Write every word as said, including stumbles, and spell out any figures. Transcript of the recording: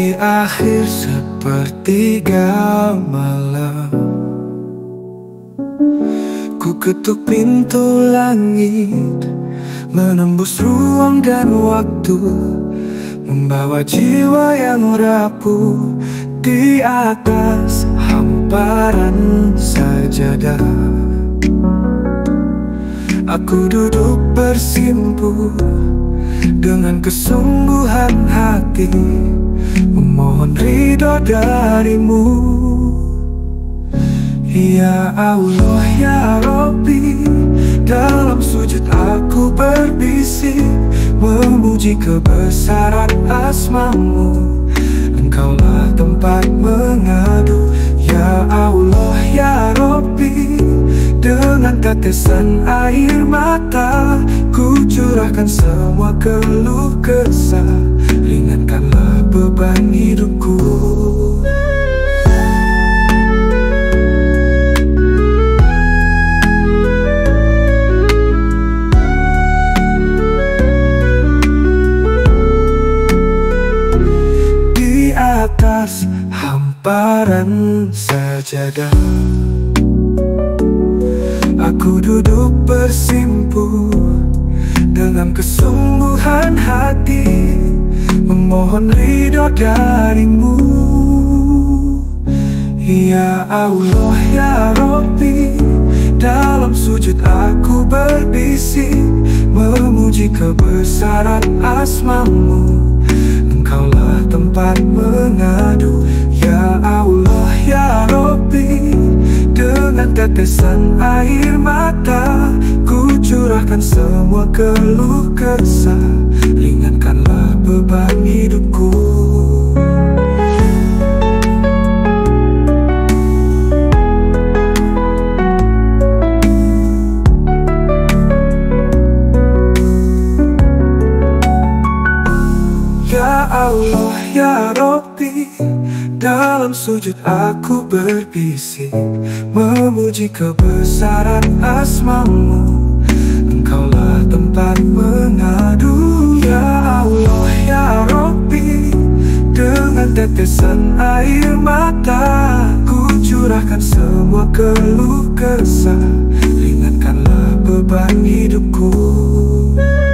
Di akhir sepertiga malam, ku ketuk pintu langit, menembus ruang dan waktu, membawa jiwa yang rapuh di atas hamparan sajadah. Aku duduk bersimpuh dengan kesungguhan hati, memohon ridho darimu. Ya Allah, ya Rabbi, dalam sujud aku berbisik, memuji kebesaran asmamu. Engkaulah tempat mengadu. Ya Allah, ya Rabbi, dengan tetesan air mata, ku curahkan semua keluh kesah, ringankanlah beban hidupku. Di atas hamparan sajadah, aku duduk bersimpuh dengan kesungguhan hati, memohon ridho darimu. Ya Allah, ya Rabbi, dalam sujud aku berbisik, memuji kebesaran asmamu. Engkaulah tempat mengadu. Ya Allah, ya Rabbi, dengan tetesan air mata, ku curahkan semua keluh kesah, ringankanlah beban hidupku. Ya Allah, ya Rabbi, dalam sujud aku berbisik, memuji kebesaran asmamu. Engkaulah tempat mengadu. Ya Allah, ya Rabbi, dengan tetesan air mata, ku curahkan semua keluh kesah, ringankanlah beban hidupku.